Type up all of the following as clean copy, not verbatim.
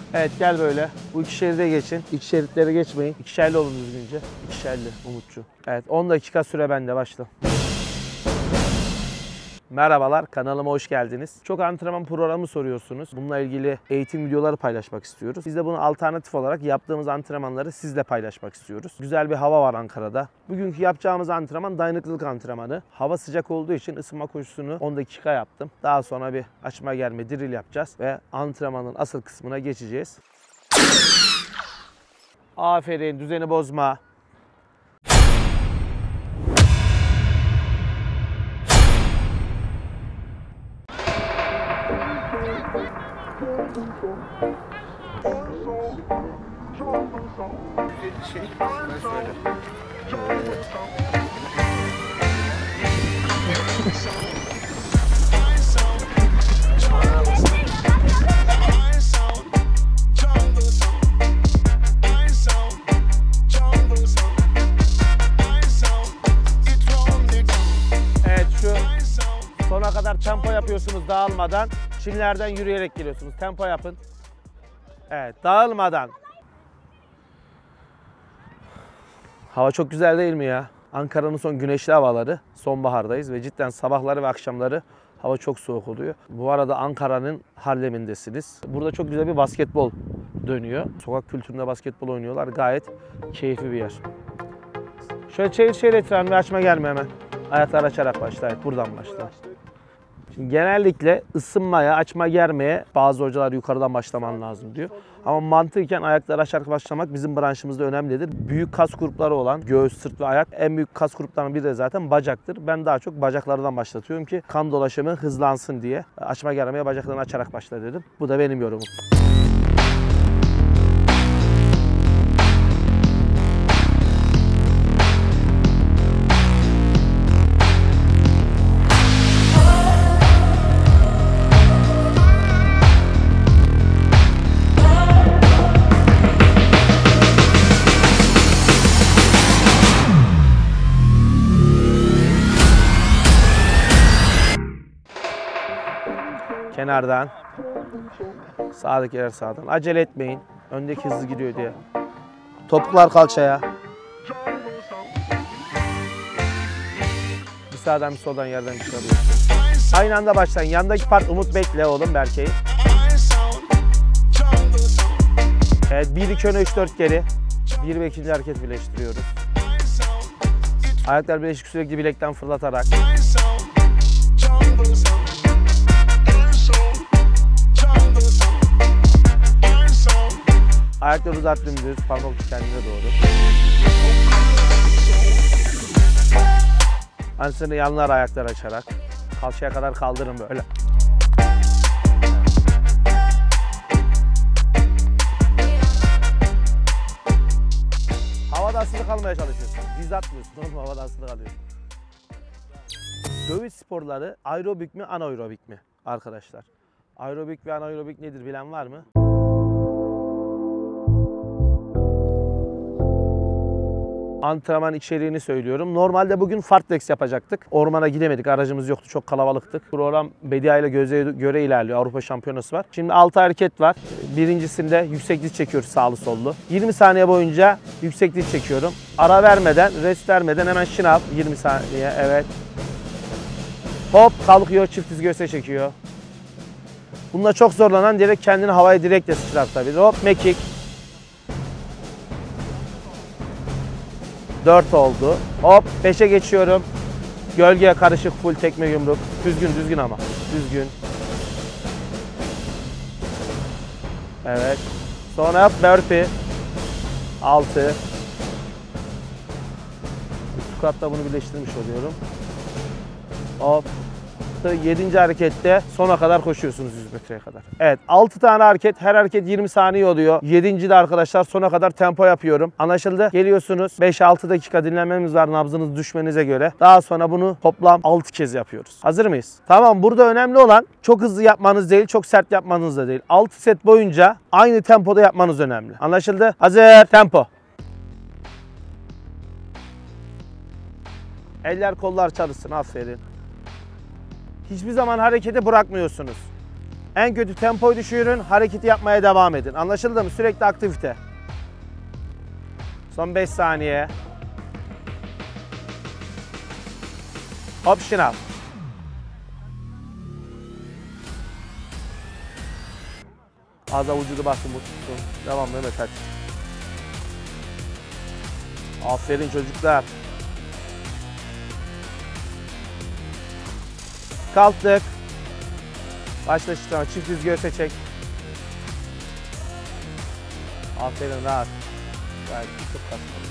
Evet gel böyle. Bu iki şeride geçin. İki şeritlere geçmeyin. İkişerli olun düzgünce. İkişerli Umutçu. Evet 10 dakika süre bende, başla. Merhabalar, kanalıma hoş geldiniz. Çok antrenman programı soruyorsunuz. Bununla ilgili eğitim videoları paylaşmak istiyoruz. Biz de bunu alternatif olarak yaptığımız antrenmanları sizle paylaşmak istiyoruz. Güzel bir hava var Ankara'da. Bugünkü yapacağımız antrenman dayanıklılık antrenmanı. Hava sıcak olduğu için ısınma koşusunu 10 dakika yaptım. Daha sonra bir açma germe drill yapacağız ve antrenmanın asıl kısmına geçeceğiz. Aferin, düzeni bozma. Evet, şu sona kadar tempo yapıyorsunuz dağılmadan. Çimlerden yürüyerek geliyorsunuz. Tempo yapın. Evet, dağılmadan. Hava çok güzel değil mi ya? Ankara'nın son güneşli havaları. Sonbahardayız ve cidden sabahları ve akşamları hava çok soğuk oluyor. Bu arada Ankara'nın Harlem'indesiniz. Burada çok güzel bir basketbol dönüyor. Sokak kültüründe basketbol oynuyorlar. Gayet keyifli bir yer. Şöyle çevir etrafını, açma gelme hemen. Ayaklar açarak başla. Evet, buradan başla. Şimdi genellikle ısınmaya, açma germeye bazı hocalar yukarıdan başlaman lazım diyor. Ama mantıken ayakları açarak başlamak bizim branşımızda önemlidir. Büyük kas grupları olan göğüs, sırt ve ayak, en büyük kas gruplarının biri de zaten bacaktır. Ben daha çok bacaklardan başlatıyorum ki kan dolaşımı hızlansın diye. Açma germeye bacaklarını açarak başla dedim. Bu da benim yorumum. Kenardan. Sağdakiler sağdan. Acele etmeyin. Öndeki hızlı gidiyor diye. Topuklar kalçaya. Bir sağdan bir soldan yerden çıkarıyorsun. Aynı anda başlayın. Yandaki part Umut bekle oğlum Berke'yi. Evet 1-2 öne 3-4 geri. 1 ve 2. hareket birleştiriyoruz. Ayaklar birleşik sürekli bilekten fırlatarak. Ayakları uzat dümdüz, parmak ucu kendine doğru. Ansızını yanlar ayaklar açarak. Kalçaya kadar kaldırın böyle. Havada asılı kalmaya çalışıyorsun. Diz atmıyorsun, oğlum havada asılı kalıyorsun. Dövüş sporları aerobik mi, anaerobik mi arkadaşlar? Aerobik ve anaerobik nedir bilen var mı? Antrenman içeriğini söylüyorum. Normalde bugün fartleks yapacaktık. Ormana gidemedik. Aracımız yoktu. Çok kalabalıktık. Program Bedia ile Gözde'ye göre ilerliyor. Avrupa Şampiyonası var. Şimdi 6 hareket var. Birincisinde yüksek diz çekiyoruz sağlı sollu. 20 saniye boyunca yüksek diz çekiyorum. Ara vermeden, rest vermeden hemen şınav. 20 saniye. Evet. Hop kalkıyor. Çift diz göğüse çekiyor. Bunda çok zorlanan direkt kendini havaya direktle sıçrar tabii. Hop mekik. 4 oldu. Hop 5'e geçiyorum. Gölge karışık full tekme yumruk. Düzgün ama. Düzgün. Evet. Sonra yap burpee. 6. Squat'ta bunu birleştirmiş oluyorum. Hop. 7. harekette sona kadar koşuyorsunuz 100 metreye kadar. Evet 6 tane hareket. Her hareket 20 saniye oluyor. 7. de arkadaşlar sona kadar tempo yapıyorum. Anlaşıldı? Geliyorsunuz. 5-6 dakika dinlenmemiz var nabzınız düşmenize göre. Daha sonra bunu toplam 6 kez yapıyoruz. Hazır mıyız? Tamam, burada önemli olan çok hızlı yapmanız değil, çok sert yapmanız da değil. 6 set boyunca aynı tempoda yapmanız önemli. Anlaşıldı? Hazır. Tempo. Eller kollar çalışsın. Aferin. Hiçbir zaman hareketi bırakmıyorsunuz. En kötü tempoyu düşürün, hareketi yapmaya devam edin. Anlaşıldı mı? Sürekli aktivite. Son 5 saniye. Hop şınav. Az da vücudu bastın, bu tutsun. Devam Mehmet, hadi. Aferin çocuklar. Kalktık. Başla şınav. Çift düz göğüse çek. Aferin, rahat. Gayet çok kasma.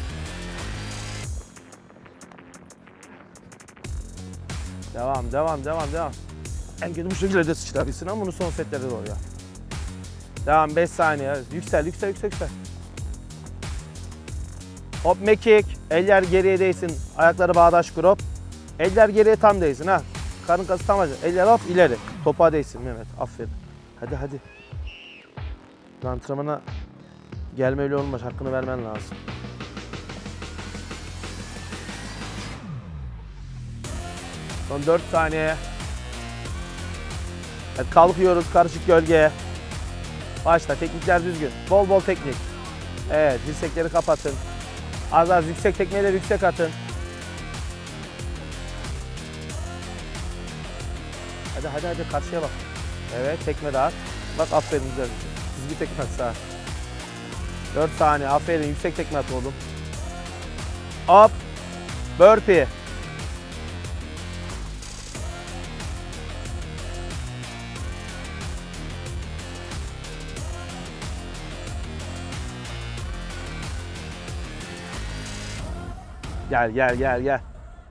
Devam. En kötü bu şekilde de sıçrabilsin ama bunu son setlerde doğru ya. Devam, 5 saniye. Yüksel. Hop mekik. Eller geriye değsin. Ayakları bağdaş kur hop. Eller geriye tam değsin ha. Karın kası tam acı. Eller hop ileri. Topağa değsin Mehmet. Aferin. Hadi. Antrenmana gelme öyle olmaz. Hakkını vermen lazım. Son 4 saniye. Evet, kalkıyoruz karışık gölgeye. Başla, teknikler düzgün. Bol teknik. Evet, dirsekleri kapatın. Az yüksek tekmeleri yüksek atın. Hadi karşıya bak. Evet, tekme daha at. Bak aferin, güzel. Çizgi tekme at sağa. 4 saniye, aferin, yüksek tekme at oğlum. Hop. Burpee. Gel.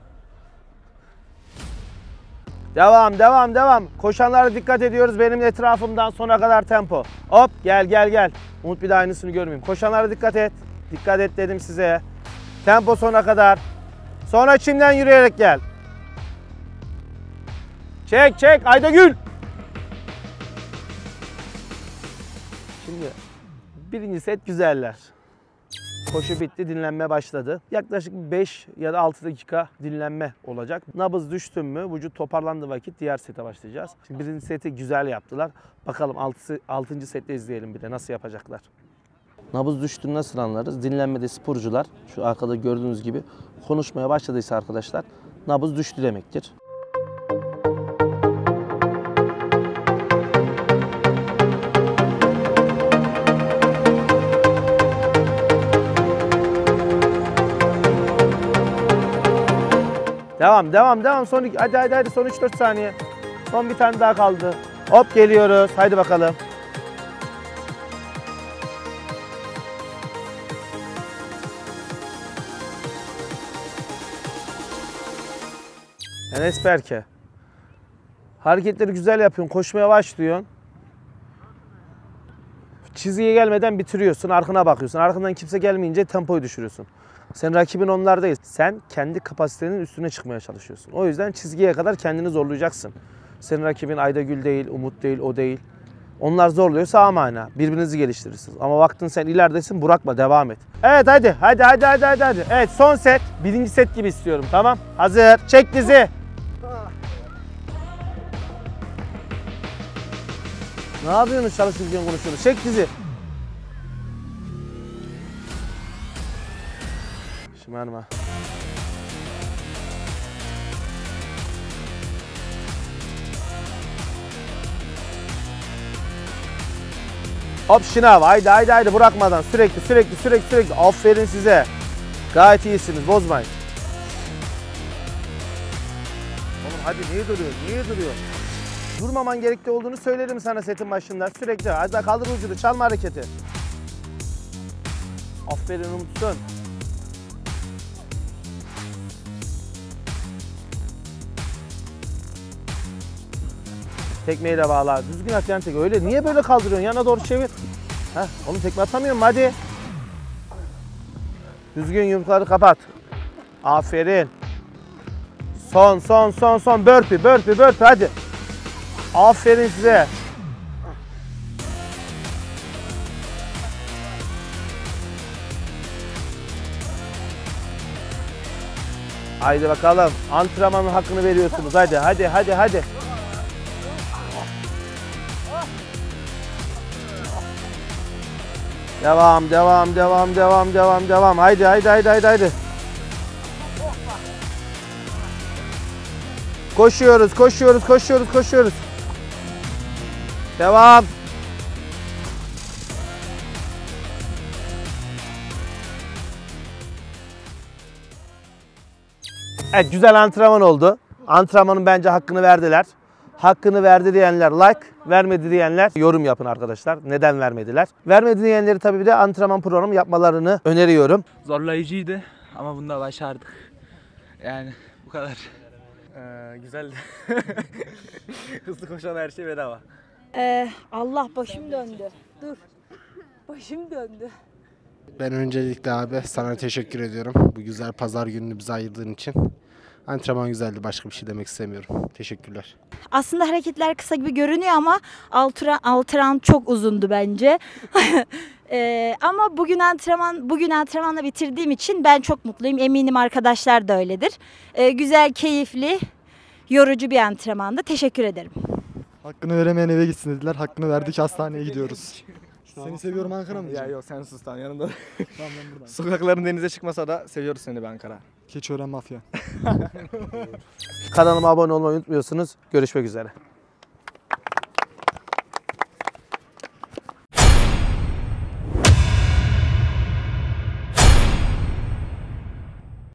Devam. Koşanlara dikkat ediyoruz. Benim etrafımdan sona kadar tempo. Hop gel. Umut bir daha aynısını görmeyeyim. Koşanlara dikkat et. Dikkat et dedim size. Tempo sona kadar. Sonra çimden yürüyerek gel. Çek Aydagül. Şimdi birinci set güzeller. Koşu bitti, dinlenme başladı. Yaklaşık 5 ya da 6 dakika dinlenme olacak. Nabız düştü mü, vücut toparlandığı vakit diğer sete başlayacağız. Şimdi birinci seti güzel yaptılar. Bakalım 6. sette izleyelim bir de nasıl yapacaklar. Nabız düştüğünü nasıl anlarız? Dinlenmede sporcular, şu arkada gördüğünüz gibi konuşmaya başladıysa arkadaşlar, nabız düştü demektir. Devam. Son hadi son 3-4 saniye. Son bir tane daha kaldı. Hop geliyoruz. Haydi bakalım. Enes Berke. Hareketleri güzel yapıyorsun. Koşmaya başlıyorsun. Çizgiye gelmeden bitiriyorsun. Arkana bakıyorsun. Arkandan kimse gelmeyince tempoyu düşürüyorsun. Sen rakibin onlar değil. Sen kendi kapasitenin üstüne çıkmaya çalışıyorsun. O yüzden çizgiye kadar kendini zorlayacaksın. Senin rakibin Aydagül değil, Umut değil, o değil. Onlar zorluyorsa amana. Birbirinizi geliştirirsiniz. Ama baktın sen ileridesin, bırakma, devam et. Evet hadi. Evet, son set. Birinci set gibi istiyorum, tamam. Hazır. Çek dizi. Ne yapıyorsunuz çalışırken konuşuyorsunuz? Çek dizi. Şımarma. Hop şınav. Haydi bırakmadan sürekli. Aferin size. Gayet iyisiniz. Bozmayın. Oğlum hadi niye duruyor? Durmaman gerekli olduğunu söyledim sana setin başında. Sürekli. Hadi kaldır vücudu. Çalma hareketi. Aferin Umut'sun. Tekmeyi de bağla. Düzgün at yan tekme. Öyle niye böyle kaldırıyorsun? Yana doğru çevir. Heh, oğlum tekme atamıyorum hadi. Düzgün yumrukları kapat. Aferin. Son. Burpee hadi. Aferin size. Haydi bakalım. Antrenmanın hakkını veriyorsunuz. Hadi. Devam, devam, devam, devam, devam, devam. Haydi, haydi, haydi, haydi, haydi. Koşuyoruz, koşuyoruz, koşuyoruz, koşuyoruz. Devam. Evet, güzel antrenman oldu. Antrenmanın bence hakkını verdiler. Hakkını verdi diyenler like, vermedi diyenler yorum yapın arkadaşlar. Neden vermediler? Vermedi diyenleri tabii bir de antrenman programı yapmalarını öneriyorum. Zorlayıcıydı ama bunda başardık. Yani bu kadar. Güzeldi. Hızlı koşan her şey bedava. Allah başım döndü. Dur. Başım döndü. Ben öncelikle abi sana teşekkür ediyorum. Bu güzel pazar gününü bize ayırdığın için. Antrenman güzeldi. Başka bir şey demek istemiyorum. Teşekkürler. Aslında hareketler kısa gibi görünüyor ama alt round çok uzundu bence. Ama bugün antrenmanla bitirdiğim için ben çok mutluyum. Eminim arkadaşlar da öyledir. Güzel, keyifli, yorucu bir antrenmandı. Teşekkür ederim. Hakkını veremeyen eve gitsin dediler. Hakkını verdik, hastaneye gidiyoruz. Seni seviyorum Ankara mı? Ya yok sen sus lan yanında. Tamam, ben buradan. Sokakların denize çıkmasa da seviyoruz seni be Ankara. Keçiören Mafya. Kanalıma abone olmayı unutmuyorsunuz. Görüşmek üzere.